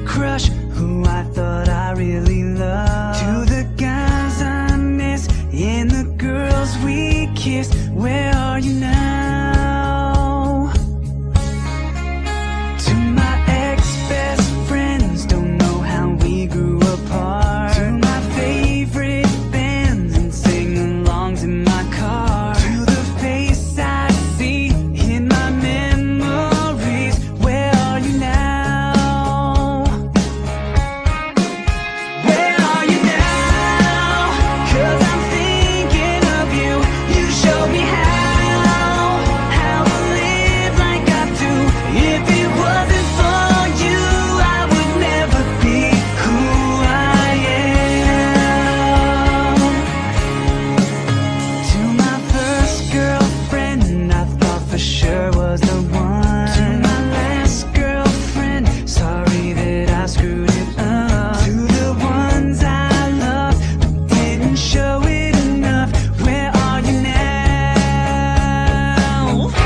crush who I thought I really loved, to the guys I miss and the girls we kissed. Where are you now? To my ex-best friends, don't know how we grew apart, to my favorite bands and sing-alongs in my car, to the face I see in my memories. Where are you now? Where are you now? 'Cause I'm thinking of you. You showed me how to live like I do. If it wasn't for you, I would never be who I am. To my first girlfriend, I thought for sure was the one. To my last girlfriend, sorry that I screwed it up. To the ones I loved but didn't show it enough. Where are you now?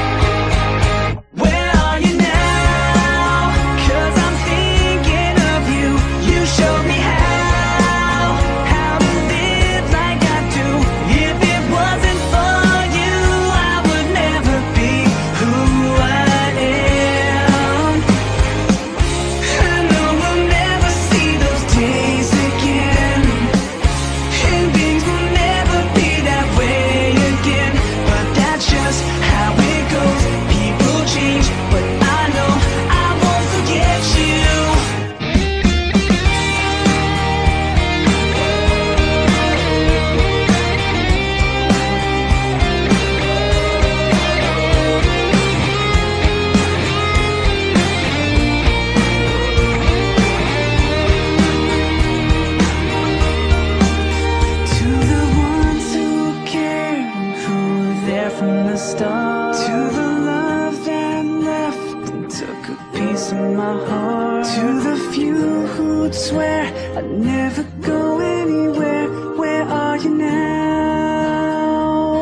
Where are you now? 'Cause I'm thinking of you. You showed me how to live like I do. If it wasn't for you, I would never be who I am. I know we'll never see those days again, and things will never be that way again. But that's just how it goes. People change, but I know I won't forget you. To the ones who cared and who were there from the start, to the love that left and took a piece of my heart, to the few who'd swear I'd never go anywhere. Where are you now?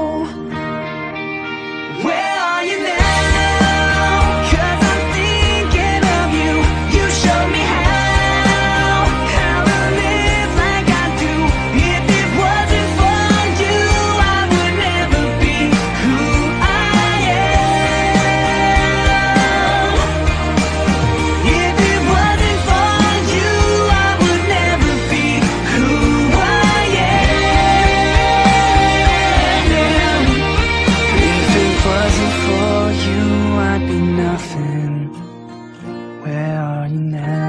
Where are you now? 'Cause I'm thinking of you. You showed me how to live like I do. If it wasn't for you, I would never be who I am. If it wasn't for you, I would never be who I am. If it wasn't for you, I'd be nothing. Where are you now?